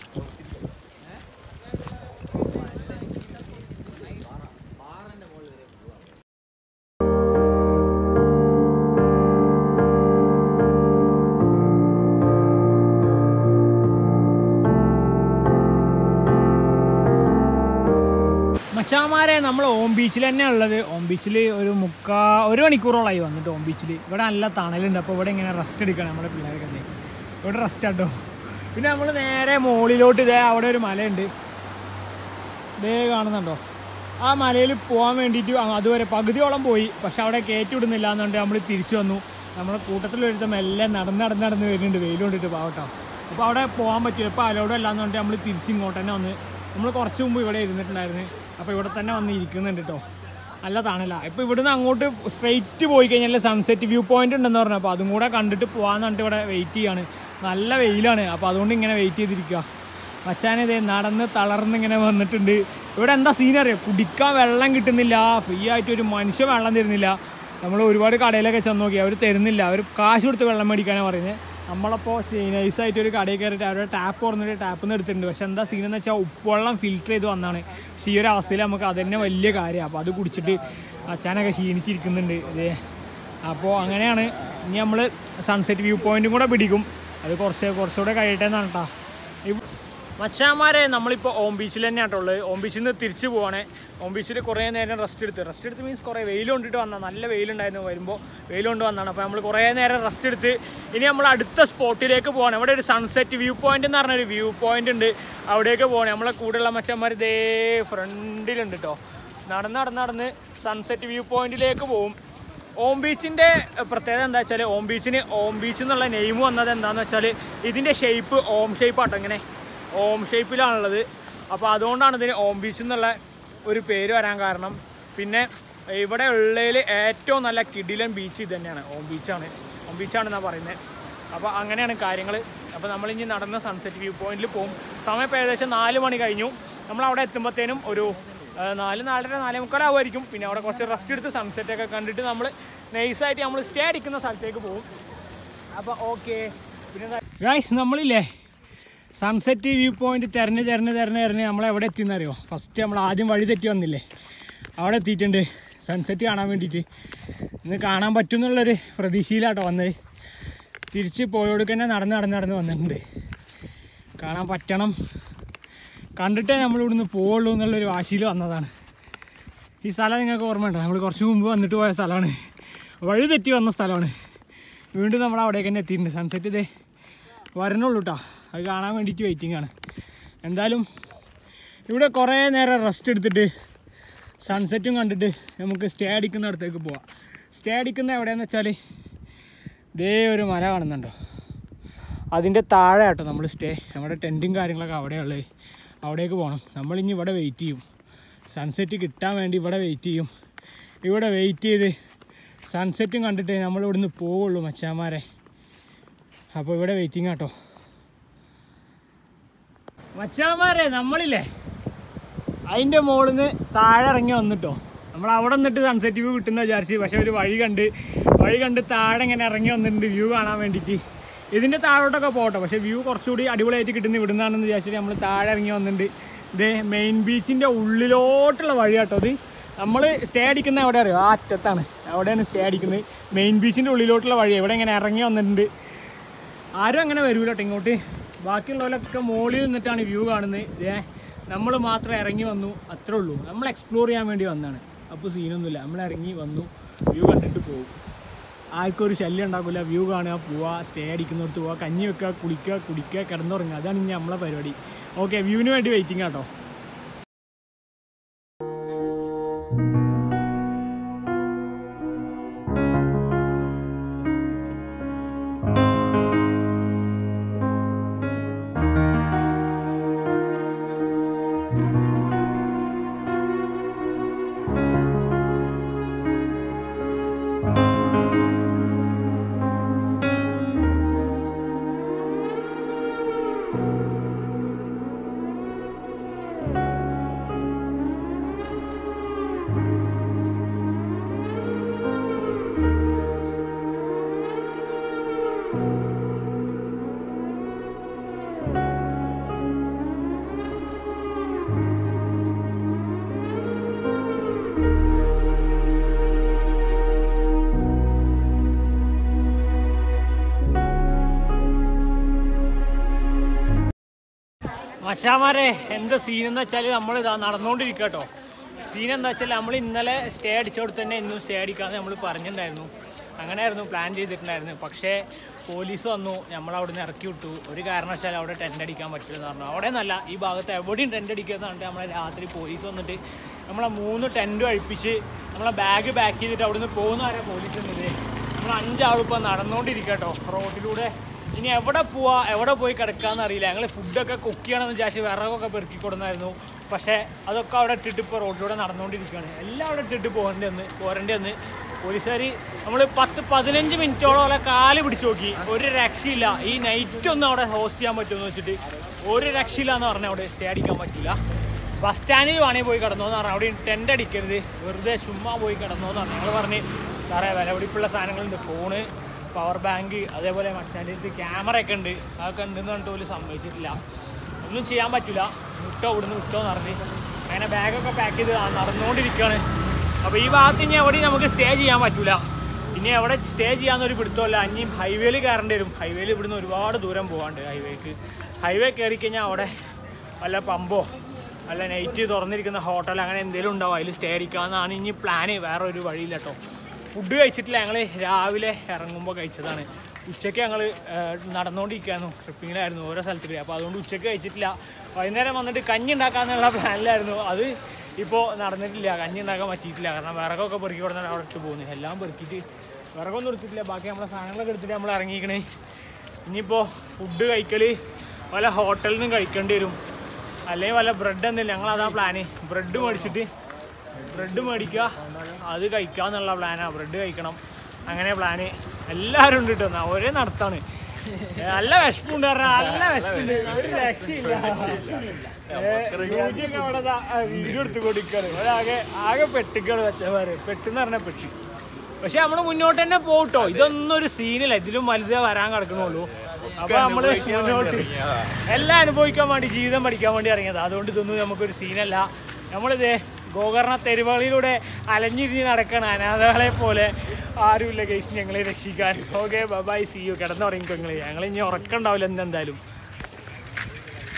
മച്ചാമാരെ നമ്മൾ ഓം ബീച്ചിൽ തന്നെ ഉള്ളത്. ഓം ബീച്ചിൽ ഒരു മുക്കാ ഒരു മണിക്കൂറോളായി വന്നിട്ട് ഓം ബീച്ചിൽ. ഇവിടെ നല്ല തണലുണ്ട്, അപ്പോൾ ഇവിടെ ഇങ്ങനെ റെസ്റ്റ് എടുക്കണം നമ്മുടെ പിള്ളേരൊക്കെ. ഇവിടെ റെസ്റ്റ് ആട്ടോ. പിന്നെ നമ്മൾ നേരെ മുകളിലോട്ട് ഇതേ അവിടെ ഒരു മലയുണ്ട്, ഇതേ കാണുന്നുണ്ടോ? ആ മലയിൽ പോകാൻ വേണ്ടിയിട്ട് അതുവരെ പകുതിയോളം പോയി, പക്ഷെ അവിടെ കയറ്റി വിടുന്നില്ല എന്നുകൊണ്ട് നമ്മൾ തിരിച്ചു വന്നു. നമ്മുടെ കൂട്ടത്തിലൊരുത്തം എല്ലാം നടന്ന് നടന്ന് നടന്ന് വരുന്നുണ്ട്, വെയിൽ കൊണ്ടിട്ട് പാവട്ടോ. അപ്പോൾ അവിടെ പോകാൻ പറ്റില്ല, ഇപ്പോൾ അലോടും അല്ലാന്നുകൊണ്ട് നമ്മൾ തിരിച്ച് ഇങ്ങോട്ട് തന്നെ വന്ന്. നമ്മൾ കുറച്ച് മുമ്പ് ഇവിടെ ഇരുന്നിട്ടുണ്ടായിരുന്നു, അപ്പോൾ ഇവിടെ തന്നെ വന്ന് ഇരിക്കുന്നുണ്ട് കേട്ടോ. നല്ല തണല. ഇപ്പോൾ ഇവിടുന്ന് അങ്ങോട്ട് സ്ട്രെയിറ്റ് പോയി കഴിഞ്ഞാൽ സൺസെറ്റ് വ്യൂ പോയിന്റ് ഉണ്ടെന്ന് പറഞ്ഞു, അപ്പോൾ അതും കൂടെ കണ്ടിട്ട് പോകാമെന്ന് പറഞ്ഞിട്ട് ഇവിടെ വെയിറ്റ് ചെയ്യാണ്. നല്ല വെയിലാണ്, അപ്പോൾ അതുകൊണ്ട് ഇങ്ങനെ വെയിറ്റ് ചെയ്തിരിക്കുക. മച്ചാനിതേ നടന്ന് തളർന്ന് ഇങ്ങനെ വന്നിട്ടുണ്ട്. ഇവിടെ എന്താ സീനറിയോ, കുടിക്കാൻ വെള്ളം കിട്ടുന്നില്ല, ഫ്രീ ആയിട്ട് ഒരു മനുഷ്യൻ വെള്ളം തരുന്നില്ല. നമ്മൾ ഒരുപാട് കടയിലൊക്കെ ചെന്ന് നോക്കി, അവർ തരുന്നില്ല, അവർ കാശ് കൊടുത്ത് വെള്ളം മേടിക്കാനാണ് പറയുന്നത്. നമ്മളപ്പോൾ നൈസായിട്ട് ഒരു കടയിൽ കയറിയിട്ട് അവരുടെ ടാപ്പ് തുറന്നിട്ട് ടാപ്പിൽ നിന്ന് എടുത്തിട്ടുണ്ട്. പക്ഷെ എന്താ സീനെന്ന് വെച്ചാൽ ഉപ്പുവെള്ളം ഫിൽറ്റർ ചെയ്ത് വന്നതാണ്. പക്ഷേ ഈ ഒരു അവസ്ഥയിൽ നമുക്ക് അത് തന്നെ വലിയ കാര്യമാണ്. അപ്പോൾ അത് കുടിച്ചിട്ട് അച്ഛനൊക്കെ ക്ഷീണിച്ചിരിക്കുന്നുണ്ട് ഇതേ. അപ്പോൾ അങ്ങനെയാണ്. ഇനി നമ്മൾ സൺസെറ്റ് വ്യൂ പോയിൻറ്റും കൂടെ പിടിക്കും, അത് കുറച്ച് കുറച്ചുകൂടെ കഴിയട്ടെ എന്നാണ് കേട്ടോ. മച്ചാന്മാരെ നമ്മളിപ്പോൾ ഓം ബീച്ചിൽ തന്നെയാണ് ഉള്ളത്. ഓം ബീച്ചിൽ നിന്ന് തിരിച്ച് പോവാണ്. ഓം ബീച്ചിൽ കുറേ നേരം റെസ്റ്റ് എടുത്ത് റെസ്റ്റ് എടുത്ത് മീൻസ് കുറേ വെയിൽ കൊണ്ടിട്ട് വന്നാൽ, നല്ല വെയിലുണ്ടായിരുന്നു വരുമ്പോൾ, വെയിൽ കൊണ്ട് വന്നതാണ്. അപ്പോൾ നമ്മൾ കുറേ നേരം റെസ്റ്റ് എടുത്ത് ഇനി നമ്മൾ അടുത്ത സ്പോട്ടിലേക്ക് പോവാണ്. ഇവിടെ ഒരു സൺസെറ്റ് വ്യൂ പോയിൻ്റ് എന്ന് പറഞ്ഞൊരു വ്യൂ പോയിൻ്റ് ഉണ്ട്, അവിടേക്ക് പോകണം. നമ്മളെ കൂടെയുള്ള മച്ചാന്മാർ ഇതേ ഫ്രണ്ടിലുണ്ട് കേട്ടോ. നടന്ന് നടന്ന് നടന്ന് സൺസെറ്റ് വ്യൂ പോയിൻറ്റിലേക്ക് പോകും. ഓം ബീച്ചിൻ്റെ പ്രത്യേകത എന്താ വെച്ചാൽ, ഓം ബീച്ചിന് ഓം ബീച്ച് എന്നുള്ള നെയിം വന്നത് എന്താണെന്ന് വെച്ചാൽ, ഇതിൻ്റെ ഷേപ്പ് ഓം ഷേപ്പാട്ടോ, ഇങ്ങനെ ഓം ഷേപ്പിലാണുള്ളത്. അപ്പോൾ അതുകൊണ്ടാണ് ഇതിന് ഓം ബീച്ച് എന്നുള്ള ഒരു പേര് വരാൻ കാരണം. പിന്നെ ഇവിടെ ഉള്ളതിൽ ഏറ്റവും നല്ല കിടിലൻ ബീച്ച് ഇത് തന്നെയാണ്, ഓം ബീച്ചാണ്. ഓം ബീച്ചാണെന്നാണ് പറയുന്നത്. അപ്പോൾ അങ്ങനെയാണ് കാര്യങ്ങൾ. അപ്പോൾ നമ്മളിനി നടന്ന സൺസെറ്റ് വ്യൂ പോയിന്റിൽ പോകും. സമയം ഇപ്പോൾ ഏകദേശം നാല് മണി കഴിഞ്ഞു. നമ്മളവിടെ എത്തുമ്പോഴത്തേനും ഒരു നാല് നാലര നാലേ മുക്കാലാവുമായിരിക്കും. പിന്നെ അവിടെ കുറച്ച് റെസ്റ്റ് എടുത്ത് സൺസെറ്റൊക്കെ കണ്ടിട്ട് നമ്മൾ നൈസായിട്ട് നമ്മൾ സ്റ്റേ അടിക്കുന്ന സ്ഥലത്തേക്ക് പോകും. അപ്പോൾ ഓക്കെ. പിന്നെ ഗൈസ് നമ്മളില്ലേ സൺസെറ്റ് വ്യൂ പോയിന്റ് തിരഞ്ഞ് തിരഞ്ഞ് തിരഞ്ഞ് തിരഞ്ഞ് നമ്മളെവിടെ എത്തിയെന്നറിയോ? ഫസ്റ്റ് നമ്മൾ ആദ്യം വഴി തെറ്റി വന്നില്ലേ, അവിടെ എത്തിയിട്ടുണ്ട് സൺസെറ്റ് കാണാൻ വേണ്ടിയിട്ട്. ഇന്ന് കാണാൻ പറ്റും എന്നുള്ളൊരു പ്രതീക്ഷയിലാട്ടോ വന്നത്. തിരിച്ച് പോയോടുക്ക് തന്നെ നടന്ന് നടന്ന് നടന്ന് വന്നിട്ടുണ്ട്. കാണാൻ പറ്റണം, കണ്ടിട്ടേ നമ്മളിവിടുന്ന് പോവുള്ളൂ എന്നുള്ളൊരു വാശിയിൽ വന്നതാണ്. ഈ സ്ഥലം നിങ്ങൾക്ക് ഓർമ്മയുണ്ടോ? നമ്മൾ കുറച്ച് മുമ്പ് വന്നിട്ട് പോയ സ്ഥലമാണ്, വഴി തെറ്റി വന്ന സ്ഥലമാണ്. വീണ്ടും നമ്മൾ അവിടേക്ക് തന്നെ എത്തിയിട്ടുണ്ട്. സൺസെറ്റ് ഇതേ വരണുള്ളൂ കേട്ടോ, അത് കാണാൻ വേണ്ടിയിട്ട് വെയിറ്റിംഗ് ആണ്. എന്തായാലും ഇവിടെ കുറേ നേരം റെസ്റ്റ് എടുത്തിട്ട് സൺസെറ്റും കണ്ടിട്ട് നമുക്ക് സ്റ്റേ അടിക്കുന്നിടത്തേക്ക് പോവാം. സ്റ്റേ അടിക്കുന്ന എവിടെയാണെന്ന് വെച്ചാൽ ഇതേ ഒരു മല കാണുന്നുണ്ടോ, അതിൻ്റെ താഴെ കേട്ടോ നമ്മൾ സ്റ്റേ. നമ്മുടെ ടെൻറ്റും കാര്യങ്ങളൊക്കെ അവിടെയുള്ളത്, അവിടേക്ക് പോകണം. നമ്മളിനി ഇവിടെ വെയിറ്റ് ചെയ്യും, സൺസെറ്റ് കിട്ടാൻ വേണ്ടി ഇവിടെ വെയിറ്റ് ചെയ്യും. ഇവിടെ വെയിറ്റ് ചെയ്ത് സൺസെറ്റും കണ്ടിട്ട് നമ്മൾ ഇവിടുന്ന് പോവുള്ളൂ മച്ചാന്മാരെ. അപ്പോൾ ഇവിടെ വെയിറ്റിംഗ് കേട്ടോ മച്ചാന്മാരെ. നമ്മളില്ലേ അതിൻ്റെ മുകളിൽ നിന്ന് താഴെ ഇറങ്ങി വന്നിട്ടോ. നമ്മൾ അവിടെ നിന്നിട്ട് സൺസെറ്റ് വ്യൂ കിട്ടുന്ന വിചാരിച്ച്, പക്ഷേ ഒരു വഴി കണ്ട് വഴി കണ്ട് താഴെ ഇങ്ങനെ ഇറങ്ങി വന്നിട്ടുണ്ട് വ്യൂ കാണാൻ വേണ്ടിയിട്ട്. ഇതിൻ്റെ താഴോട്ടൊക്കെ പോകട്ടോ, പക്ഷേ വ്യൂ കുറച്ചുകൂടി അടിപൊളിയായിട്ട് കിട്ടുന്ന ഇവിടുന്നാണെന്ന് വിചാരിച്ചിട്ട് നമ്മൾ താഴെ ഇറങ്ങി വന്നിട്ടുണ്ട്. ഇതേ മെയിൻ ബീച്ചിൻ്റെ ഉള്ളിലോട്ടുള്ള വഴി കേട്ടോ ഇത്. നമ്മൾ സ്റ്റേ അടിക്കുന്ന എവിടെ അറിയോ? ആ അറ്റത്താണ്, അവിടെയാണ് സ്റ്റേ അടിക്കുന്നത്. മെയിൻ ബീച്ചിൻ്റെ ഉള്ളിലോട്ടുള്ള വഴി ഇവിടെ ഇങ്ങനെ ഇറങ്ങി വന്നിട്ടുണ്ട്. ആരും അങ്ങനെ വരൂല കേട്ടോ ഇങ്ങോട്ട്, ബാക്കിയുള്ളവരൊക്കെ മുകളിൽ നിന്നിട്ടാണ് വ്യൂ കാണുന്നത്. ഇതേ നമ്മൾ മാത്രം ഇറങ്ങി വന്നു, അത്രേ ഉള്ളൂ. നമ്മൾ എക്സ്പ്ലോർ ചെയ്യാൻ വേണ്ടി വന്നതാണ്, അപ്പോൾ സീനൊന്നുമില്ല. നമ്മൾ ഇറങ്ങി വന്നു, വ്യൂ കണ്ടിട്ട് പോകും. ആർക്കും ഒരു ശല്യം ഉണ്ടാക്കില്ല. വ്യൂ കാണുക, പോവുക, സ്റ്റേ അടിക്കുന്നിടത്ത് പോവുക, കഞ്ഞി വെക്കുക, കുളിക്കുക, കുടിക്കുക, കിടന്നുറങ്ങുക, അതാണ് ഇനി നമ്മളെ പരിപാടി. ഓക്കെ, വ്യൂവിന് വേണ്ടി വെയിറ്റിംഗ് കേട്ടോ. മച്ചാമാരെ എന്താ സീൻ എന്ന് വെച്ചാൽ നമ്മൾ ഇതാ നടന്നുകൊണ്ടിരിക്കുക കേട്ടോ. സീൻ എന്താ വെച്ചാൽ നമ്മൾ ഇന്നലെ സ്റ്റേ അടിച്ചോടത്ത് തന്നെ ഇന്നും സ്റ്റേ അടിക്കാമെന്ന് നമ്മൾ പറഞ്ഞിട്ടുണ്ടായിരുന്നു. അങ്ങനെയായിരുന്നു പ്ലാൻ ചെയ്തിട്ടുണ്ടായിരുന്നു. പക്ഷേ പോലീസ് വന്നു, നമ്മളവിടെ നിന്ന് ഇറക്കി വിട്ടു. ഒരു കാരണവശാൽ അവിടെ ടെൻ്റ് അടിക്കാൻ പറ്റില്ലെന്ന് പറഞ്ഞു. അവിടെ നല്ല ഈ ഭാഗത്ത് എവിടെയും ടെൻ്റ് അടിക്കുക പറഞ്ഞിട്ട് നമ്മളെ രാത്രി പോലീസ് വന്നിട്ട് നമ്മളെ മൂന്ന് ടെൻറ്റും അഴിപ്പിച്ച് നമ്മളെ ബാഗ് പാക്ക് ചെയ്തിട്ട് അവിടെ നിന്ന് പോകുന്ന വരെ പോലീസ് വന്നത്. നമ്മൾ അഞ്ചാളിപ്പോൾ നടന്നുകൊണ്ടിരിക്കുക കേട്ടോ റോഡിലൂടെ. ഇനി എവിടെ പോവാ എവിടെ പോയി കിടക്കാമെന്ന് അറിയില്ല. ഞങ്ങൾ ഫുഡൊക്കെ കുക്ക് ചെയ്യണമെന്ന് വിചാരിച്ച് വിറകൊക്കെ പെറുക്കി കൊടുന്നായിരുന്നു. പക്ഷേ അതൊക്കെ അവിടെ ഇട്ടിട്ട് ഇപ്പോൾ റോഡിലൂടെ നടന്നുകൊണ്ടിരിക്കുകയാണ്. എല്ലാം അവിടെ ഇട്ടിട്ട് പോകേണ്ടി വന്ന് പോരേണ്ടി വന്ന് പോലീസുകാർ നമ്മൾ പത്ത് പതിനഞ്ച് മിനിറ്റോളം അവിടെ കാല് പിടിച്ച് നോക്കി. ഒരു രക്ഷയില്ല. ഈ നൈറ്റ് ഒന്നും അവിടെ ഹോസ്റ്റ് ചെയ്യാൻ പറ്റുമെന്ന് വെച്ചിട്ട് ഒരു രക്ഷയില്ല എന്ന് പറഞ്ഞാൽ അവിടെ സ്റ്റേ അടിക്കാൻ പറ്റില്ല. ബസ് സ്റ്റാൻഡിൽ വേണമെങ്കിൽ പോയി കിടന്നോന്ന് പറഞ്ഞു. അവിടെ ടെൻ്റ് അടിക്കരുത്, വെറുതെ ചുമ്മാ പോയി കിടന്നോന്ന് പറഞ്ഞു. ഞങ്ങൾ പറഞ്ഞ് സാറേ വിലപിടിപ്പുള്ള സാധനങ്ങളുണ്ട്, ഫോണ്, പവർ ബാങ്ക്, അതേപോലെ മച്ചാൻ്റെ അടുത്ത് ക്യാമറയൊക്കെ ഉണ്ട്, അതൊക്കെ ഉണ്ടെന്ന് പറഞ്ഞിട്ട് പോലും സമ്മതിച്ചിട്ടില്ല. ഒന്നും ചെയ്യാൻ പറ്റില്ല. വിട്ടോ ഇവിടുന്ന് വിട്ടോ എന്ന് പറഞ്ഞ് അങ്ങനെ ബാഗൊക്കെ പാക്ക് ചെയ്ത് നടന്നുകൊണ്ടിരിക്കുകയാണ്. അപ്പോൾ ഈ ഭാഗത്ത് ഇനി എവിടെയും നമുക്ക് സ്റ്റേ ചെയ്യാൻ പറ്റില്ല. ഇനി എവിടെ സ്റ്റേ ചെയ്യാമെന്നൊരു പിടുത്തമല്ല. ഇനിയും ഹൈവേയിൽ കയറേണ്ടി വരും. ഹൈവേയിൽ ഇവിടുന്ന് ഒരുപാട് ദൂരം പോകാണ്ട് ഹൈവേക്ക്. ഹൈവേ കയറി കഴിഞ്ഞാൽ അവിടെ വല്ല പമ്പോ അല്ല നൈറ്റ് തുറന്നിരിക്കുന്ന ഹോട്ടൽ അങ്ങനെ എന്തെങ്കിലും ഉണ്ടാവും, അതിൽ സ്റ്റേ അടിക്കാമെന്നാണ് ഇനി പ്ലാന്. വേറെ ഒരു വഴിയില്ല കേട്ടോ. ഫുഡ് കഴിച്ചിട്ടില്ല. ഞങ്ങൾ രാവിലെ ഇറങ്ങുമ്പോൾ കഴിച്ചതാണ്. ഉച്ചയ്ക്ക് ഞങ്ങൾ നടന്നുകൊണ്ടിരിക്കുകയായിരുന്നു, ട്രിപ്പിങ്ങിലായിരുന്നു ഓരോ സ്ഥലത്തേക്ക്. അപ്പോൾ അതുകൊണ്ട് ഉച്ചയ്ക്ക് കഴിച്ചിട്ടില്ല. വൈകുന്നേരം വന്നിട്ട് കഞ്ഞി ഉണ്ടാക്കാമെന്നുള്ള പ്ലാനിലായിരുന്നു. അത് ഇപ്പോൾ നടന്നിട്ടില്ല. കഞ്ഞി ഉണ്ടാക്കാൻ പറ്റിയിട്ടില്ല. കാരണം വിറകൊക്കെ പെറുക്കി കൊടുത്തിട്ട് അവിടെ ഇട്ട് പോകുന്നു. എല്ലാം പെറുക്കിയിട്ട് വിറകൊന്നും എടുത്തിട്ടില്ല. ബാക്കി നമ്മളെ സാധനങ്ങളൊക്കെ എടുത്തിട്ട് നമ്മൾ ഇറങ്ങിക്കണേ. ഇനിയിപ്പോൾ ഫുഡ് കഴിക്കൽ വല്ല ഹോട്ടലിൽ നിന്നും കഴിക്കേണ്ടി വരും, അല്ലെങ്കിൽ വല്ല ബ്രെഡ് എന്തെങ്കിലും. ഞങ്ങളതാ പ്ലാന്. ബ്രെഡ് മേടിച്ചിട്ട് ബ്രെഡ് മേടിക്കുക, അത് കഴിക്കാമെന്നുള്ള പ്ലാനാണ്. ബ്രെഡ് കഴിക്കണം, അങ്ങനെ പ്ലാന്. എല്ലാവരും ഉണ്ട് കേട്ടോ. ഒരേ നടത്താണ്. നല്ല വിഷമുണ്ട് പറഞ്ഞാൽ നല്ല വിഷമുണ്ട്. ഒരു രക്ഷയില്ല. അവിടെ വീഡിയോ എടുത്ത് കൊടുക്കാണ്. ഒരാകെ ആകെ പെട്ടിക്കാണ് വെച്ചമാര്. പെട്ടെന്ന് പറഞ്ഞാൽ പെട്ടി. പക്ഷെ നമ്മൾ മുന്നോട്ട് തന്നെ പോട്ടോ. ഇതൊന്നും ഒരു സീനില്ല. ഇതിലും വലുതേ വരാൻ കിടക്കണുള്ളൂ. അപ്പൊ നമ്മള് മുന്നോട്ട് എല്ലാം അനുഭവിക്കാൻ വേണ്ടി, ജീവിതം പഠിക്കാൻ വേണ്ടി ഇറങ്ങിയത്. അതുകൊണ്ട് ഇതൊന്നും നമുക്കൊരു സീനല്ല. നമ്മളിത് ഗോകർണ തെരുവുകളിലൂടെ അലഞ്ഞിരിഞ്ഞ് നടക്കണം അനാഥകളെ പോലെ. ആരുമില്ല ഗൈസ് ഞങ്ങളെ രക്ഷിക്കാൻ. Okay bye, see you. കിടന്നുറങ്ങിക്കോ നിങ്ങൾ. ഞങ്ങൾ ഇനി ഉറക്കണ്ടാവില്ല എന്തെന്തായാലും.